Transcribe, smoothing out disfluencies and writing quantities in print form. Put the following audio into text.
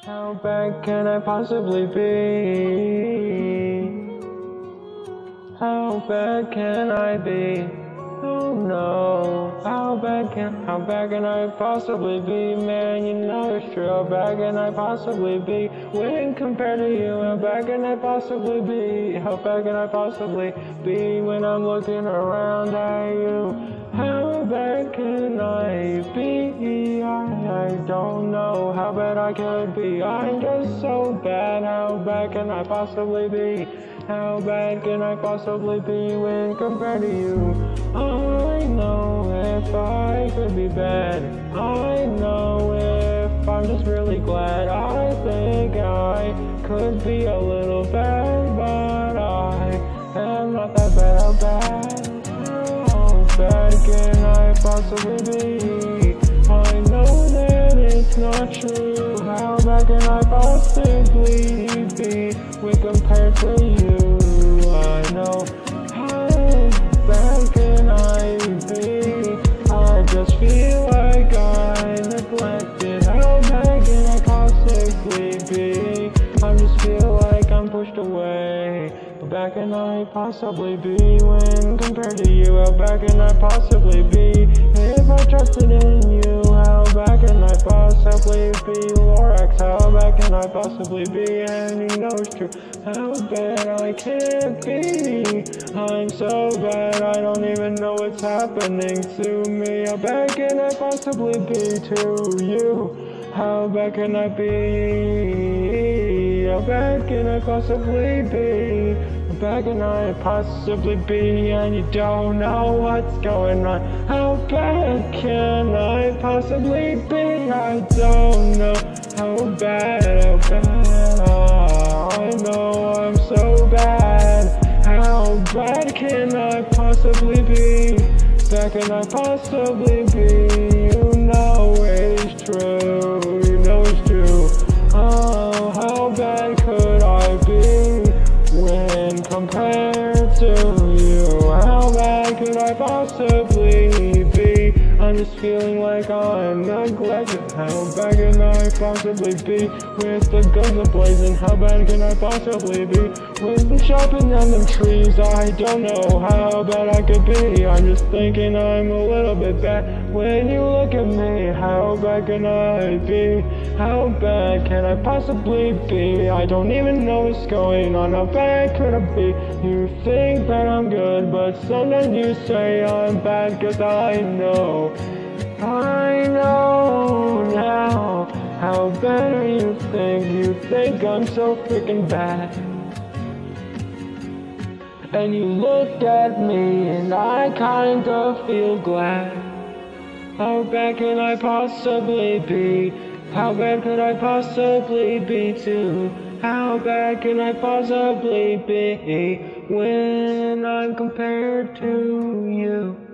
How bad can I possibly be? How bad can I be? Oh no. How bad can I possibly be? Man, you know it's true. How bad can I possibly be? When compared to you, how bad can I possibly be? How bad can I possibly be when I'm looking around at you? How bad can I be? I don't know how bad I could be. I'm just so bad. How bad can I possibly be? How bad can I possibly be when compared to you? I know if I could be bad. I know if I'm just really glad. I think I could be a little bad, but I am not that bad. How bad can I possibly be? I know that it's not true. How bad can I possibly be when compared to you? I know. How bad can I be? I just feel like I'm neglected. How bad can I possibly be? I just feel like I'm pushed away. How bad can I possibly be when compared to you? How bad can I possibly be if I trusted in you? How bad can I possibly be? Lorax, how bad can I possibly be? And you know it's true. How bad I can't be. I'm so bad, I don't even know what's happening to me. How bad can I possibly be to you? How bad can I be? How bad can I possibly be? How bad can I possibly be? And you don't know what's going on. How bad can I possibly be? I don't know. How bad. I know I'm so bad. How bad can I possibly be? Bad can I possibly be? You know it's true. You know it's true. Oh, how bad could I be when compared to you? How bad could I possibly be? I'm just feeling like I'm neglected. How bad can I possibly be with the guns a-blazing? How bad can I possibly be with the chopping down them trees? I don't know how bad I could be. I'm just thinking I'm a little bit bad when you look at me. How bad can I be? How bad can I possibly be? I don't even know what's going on. How bad could I be? You think that I'm good, but sometimes you say I'm bad, cause I know now. How bad are you think? You think I'm so freaking bad. And you look at me and I kinda feel glad. How bad can I possibly be? How bad could I possibly be too? How bad can I possibly be when I'm compared to you?